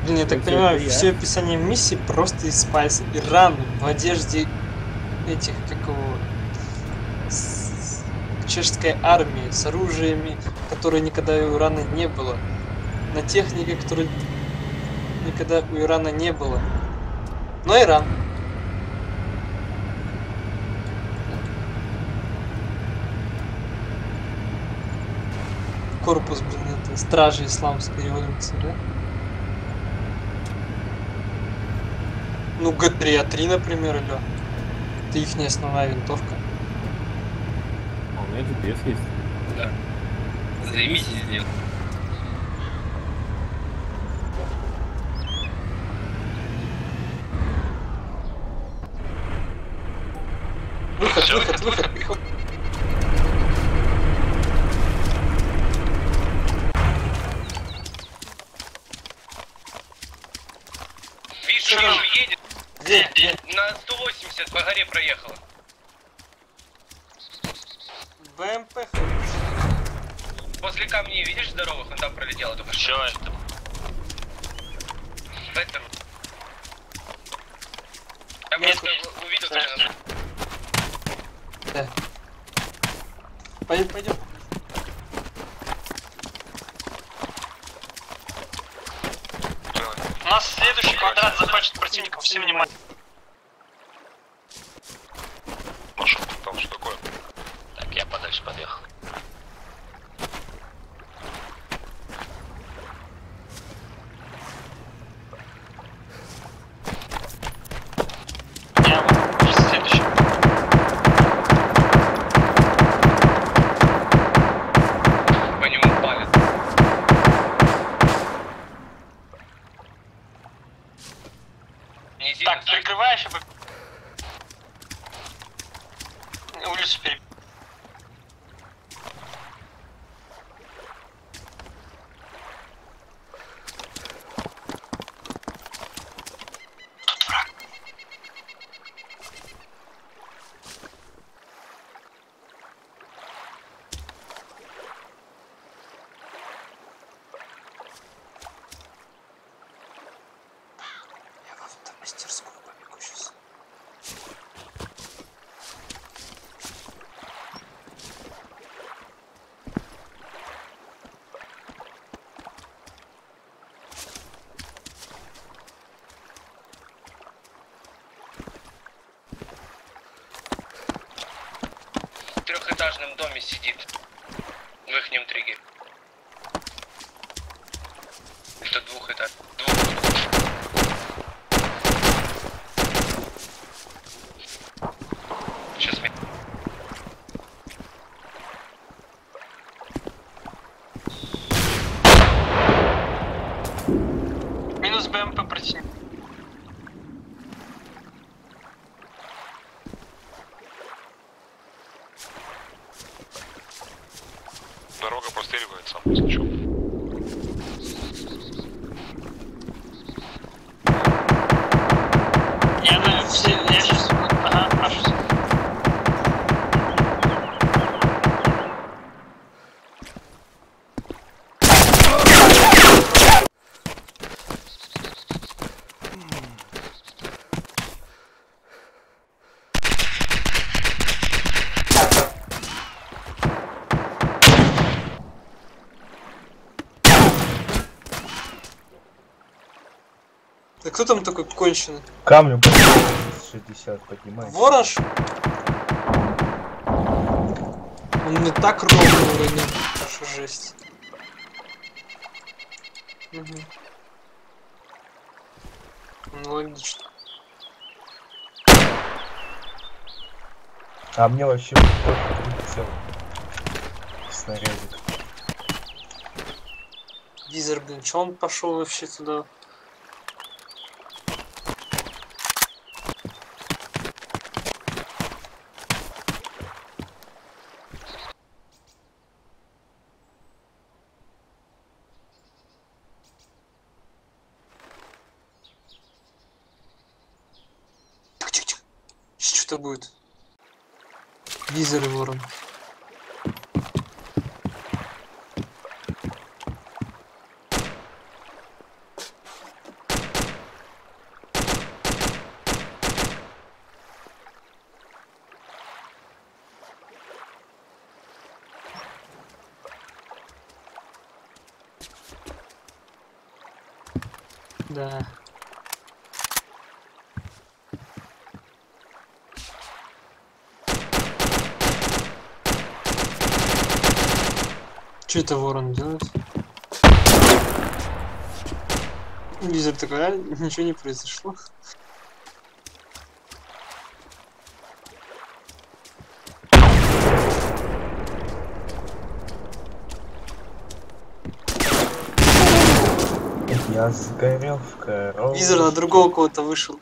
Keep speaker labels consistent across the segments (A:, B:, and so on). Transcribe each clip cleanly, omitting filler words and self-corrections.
A: Блин, я так понимаю, все описание миссии просто из пальца. И раны в одежде этих, как его, чешской армии, с оружиями, которые никогда у Ирана не было. На технике, которой никогда у Ирана не было. Но Иран. Корпус, блин, это стражи исламской революции, да? Ну, Г3А3, например, или это их основная винтовка.
B: А у меня GPS есть.
C: Да. Займитесь сделать.
A: Выход.
C: Вижу, едет.
A: Где?
C: На 180 по горе проехала.
A: БМП.
C: После камней, видишь, здоровых, он там пролетел только что. Чё это? Беттер. Я просто увидел тебя.
A: Да. Пойдем.
D: У нас следующий квадрат захвачет противников, все внимание.
E: Пошел, там что такое?
D: Так, я подальше подъехал. Я вот следующий.
C: По нему палят.
D: Так, прикрываешь, чтобы улицу перебить.
A: Я в автомастерскую побегу сейчас.
C: В трехэтажном доме сидит. В ихнем триггере. Это двухэтаж. Сейчас мы.
D: Минус БМП противник.
E: Дорога простреливается, если что.
D: Я сейчас. Ага, хорошо.
A: Да кто там такой конченый?
B: Камнем 60 поднимается.
A: Ворож? Он мне так ровно уронил. Что жесть. Угу. Ну, логично.
B: А мне вообще прилетел снарядик.
A: Визер, блин, чё он пошел вообще туда? Тихо. Сейчас что-то будет. Визер и ворон. Да. Что это ворон делает? Визор такой, а? Ничего не произошло.
B: Я сгорел в коробке.
A: Визор на другого кого-то вышел.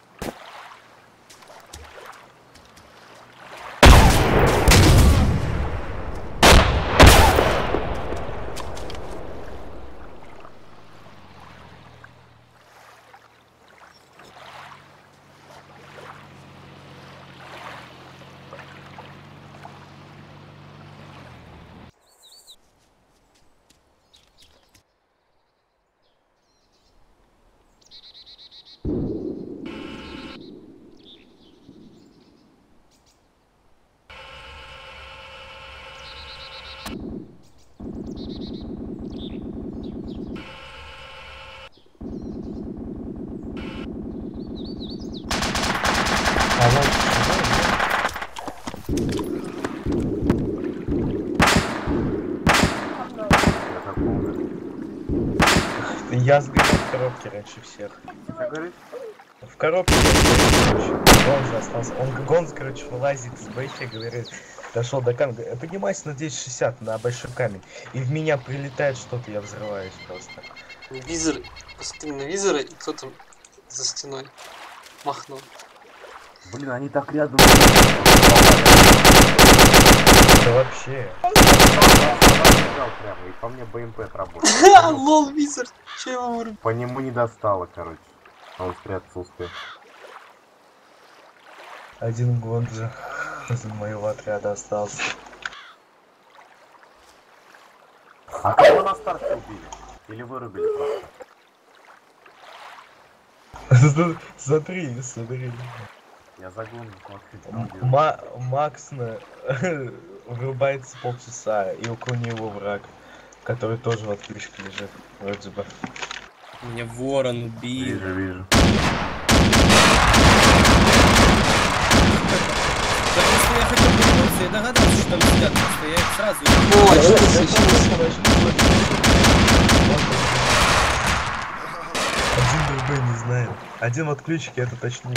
B: Я сгорел в коробке раньше всех.
F: Что говоришь?
B: В коробке Гонз остался. Гонз, короче, вылазит с бэхи, говорит, дошел до камня. Поднимайся на 1060 на большой камень. И в меня прилетает что-то, я взрываюсь просто.
A: Визор, посмотри на визора, и кто там за стеной махнул.
F: Блин, они так рядом.
B: Да вообще.
F: Прямо, и по мне БМП отработал.
A: Ха, лол, визор, че его вырубил?
F: По нему не достало, короче. Он спрятаться успел.
B: Один Гонза из моего отряда остался.
F: А кого на старте убили? Или вырубили просто?
B: Смотри.
F: Я загон смотрю.
B: Макс вырубается полчаса, и около него враг, который тоже в отключке лежит, вроде бы.
G: Меня ворон убил.
F: Вижу.
G: Да просто я хотел вернуться, я догадался, что там сидят, просто я их сразу...
A: О, очнулся.
B: Один другой не знает. Один в отключке, этот точнее.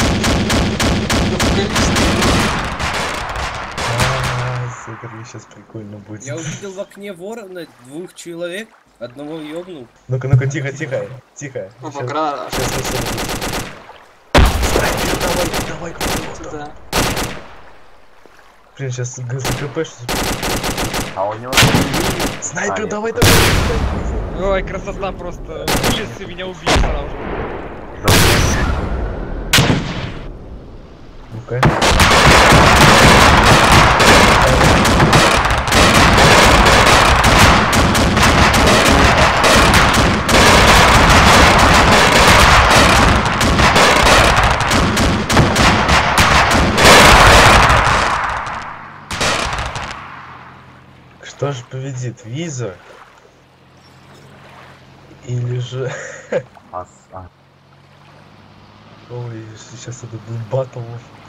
B: Смотри, сейчас прикольно будет.
G: Я увидел в окне ворона 2 человек, одного ёбнул.
B: Ну-ка, тихо.
A: Ну,
B: Щас-
A: пока.
B: щас мы всё будем. Давай,
A: Да.
B: Блин, сейчас ГЗКП что.
F: А у него...
B: Снайпер,
F: нет.
B: давай.
H: Ой, красота просто. Улицы меня убили сразу.
B: Ну-ка. Кто же победит, Визор? Или же... Ой, сейчас это будет батл.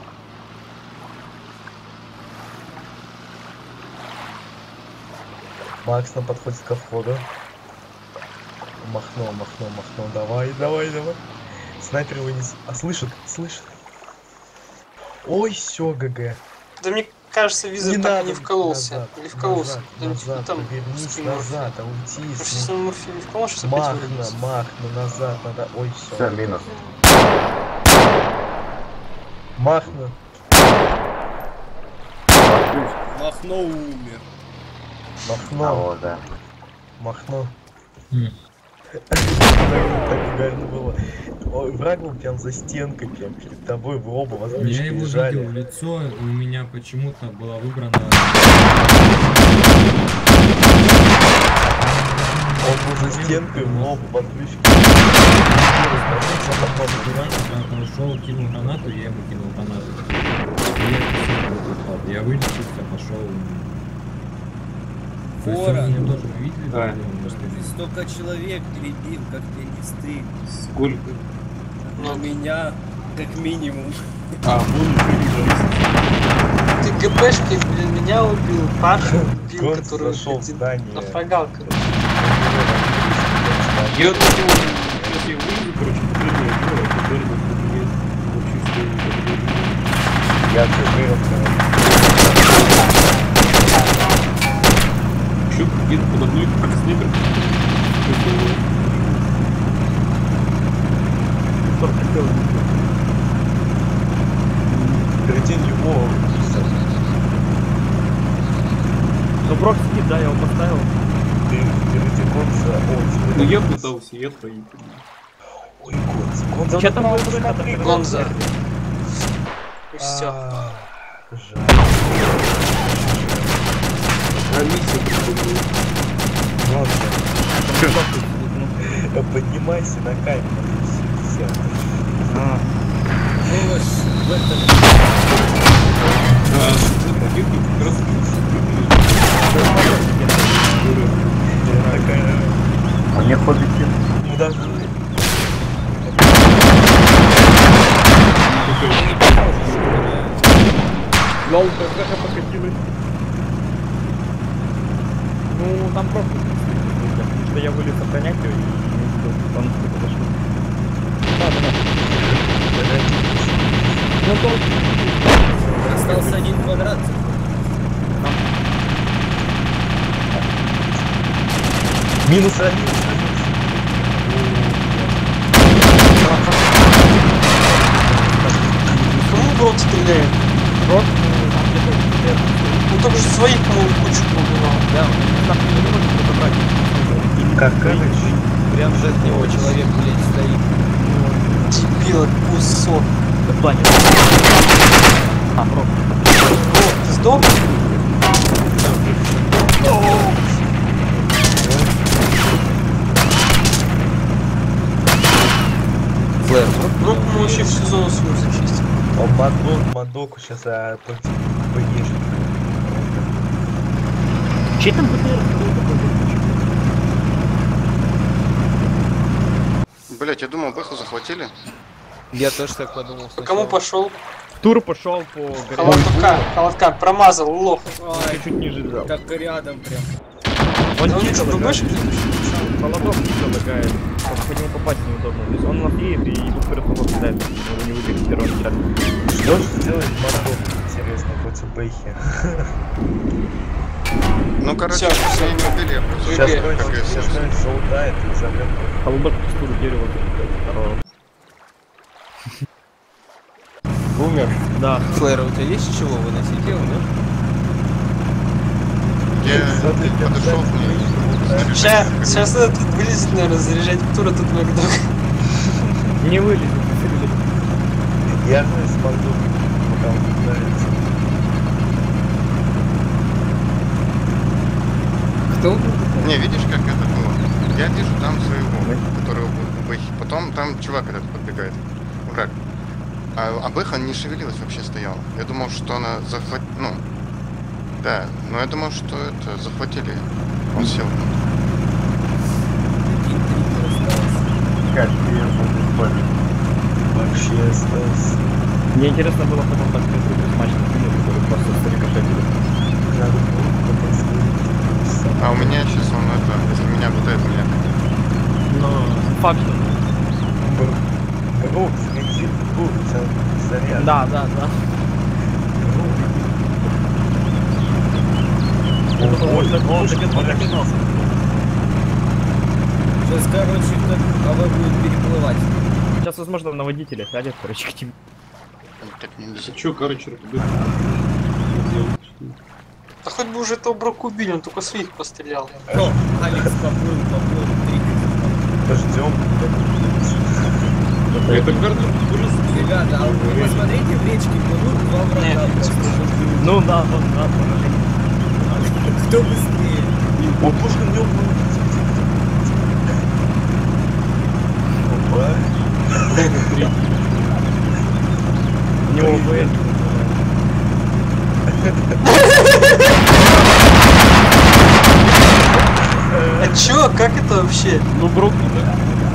B: Макс нам подходит ко входу. Махнул. Давай. Снайпер его не... А, слышит. Ой, все, ГГ.
A: Да мне кажется, визор
B: Не
A: так
B: надо.
A: не вкололся.
B: Назад,
A: Или вкололся.
B: назад,
A: Там
B: повернись
A: с
B: назад, а уйти.
A: Может, если он морфин не вколол, что опять вырубился?
B: Махна, назад надо. Ой, все.
F: Все, минус.
B: Махна.
G: Махно умер.
B: Махно.
F: Да.
B: Махно. Так реально было. Ой, враг был прям за стенкой, прям перед тобой в оба
I: Я
B: воздушки
I: его
B: лежали.
I: видел в лицо, и у меня почему-то была выбрана...
B: Он был за стенкой в оба воздушки.
I: Пошел, кинул гранату, я ему кинул гранату. Я вылечился, пошел.
G: Фора,
I: Меня тоже увидели,
J: Да.
G: ты столько человек перебил, как тебе не стыдно.
J: Сколько?
G: Но меня, как минимум.
J: А, вон
A: Ты ГПшки, блин, меня убил, Пашу убил,
B: Гонц
A: который
B: зашел в здание.
A: нафрагал, короче.
J: я вот сейчас я выйду, короче, прыгаю, теперь вообще стою.
B: Я открыл,
J: Еще где-то подо мной как снайпер.
B: Прикинь его.
F: Ну, Брок сидит, да, я его поставил.
B: Ты впереди Гонца.
J: Ну я пытался, я проехал.
B: Ой, Гонца.
F: Чё там будет выход?
A: Гонза. И все.
B: Жаль.
J: А миссия приходила.
B: Гонца. Поднимайся на камеру. Все.
G: Помощь в этом.
J: А, где-то как раз
B: Такая.
F: А мне ходит
B: Ну даже.
F: Лол, как покатилась. Ну, там просто потому что я вылез охранять ее и не увидел, он подошел. Ну, толк.
G: Остался один квадрат.
B: Минус один.
A: Кому Брод стреляет?
F: Брок,
A: Ну только же своих, по-моему, кучу побывал.
F: да, там не может подобрать.
B: Как короче.
G: Прям же от него человек, блядь, стоит.
A: Дебила, кусок.
F: Да в плане. А, Брок.
A: О, ты сдох?
G: Флэр.
A: Ну, мы вообще всю зону свою зачистим.
B: Он Мадоку сейчас против БЕшника.
F: Чей там БТР?
K: Блять, я думал, Бэху захватили.
G: Я тоже так подумал.
A: По кому пошел?
F: Тур пошел по
A: Холодка, промазал, лох.
F: чуть ниже взял.
G: Так рядом прям.
F: Он
A: Да он
F: чисто
A: что,
F: лагает.
A: больше?
F: Холодок чисто лагает. По нему попасть неудобно. То есть он лафеет и идут вперед его кидает. Его не выберет первого кидает.
B: Что же сделать Мадок, интересно, против Бэхи?
K: Ну, короче,
A: Всё,
K: все
A: всё.
K: не убили, я просто
B: Сейчас,
A: Окей.
K: как я
B: сейчас
K: всем.
B: заудает и взорвет.
F: Холодок текстуру дерева. Здорово.
G: Умер.
F: Да.
G: Флэр, у тебя есть чего выносить? Я умер.
K: Я подошел к ней.
A: Сейчас надо тут вылезет, наверное, заряжать тура тут Макдок.
F: Не вылезет.
B: Я же с Мадоком, пока он не нравится.
G: Кто?
K: Не, видишь, как это было? Я вижу там своего, которого у Бэхи. Потом там чувак этот подбегает. Враг. А Бэха не шевелилась, вообще стояла. Я думал, что она захватила. Ну. Да, но я думал, что это захватили. Он сел.
B: Вообще остался.
F: Мне интересно было потом посмотреть другой матч на фильме, который просто срикошетили.
B: Надо было попробовать.
K: А у меня сейчас он это, если меня обладает, меня.
F: Но факт, что...
B: Брук, светит, Брук, заряд.
F: Да.
B: Он
G: Сейчас, короче, КВ будет переплывать.
F: Сейчас, возможно, на водителя сядет, короче, к тебе.
K: Так нельзя.
J: Че, короче,
A: Да хоть бы уже этого Брока убили, он только своих пострелял.
G: О, Алекс поплыл, триггер.
B: ждем.
J: Это Гарнер вырос.
G: Ребята, а вы посмотрите, в речке плывут два врага.
F: Ну да.
G: Кто быстрее?
B: О, пушка в нем. Опа.
F: У него ВН.
A: Чё, как это вообще?
F: Ну, Брук, да.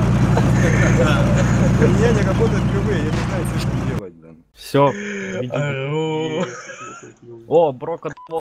L: У меня не работает КВ, я не знаю, что с ним делать, блин.
F: Все.
B: Ору.
F: О, Брок отдал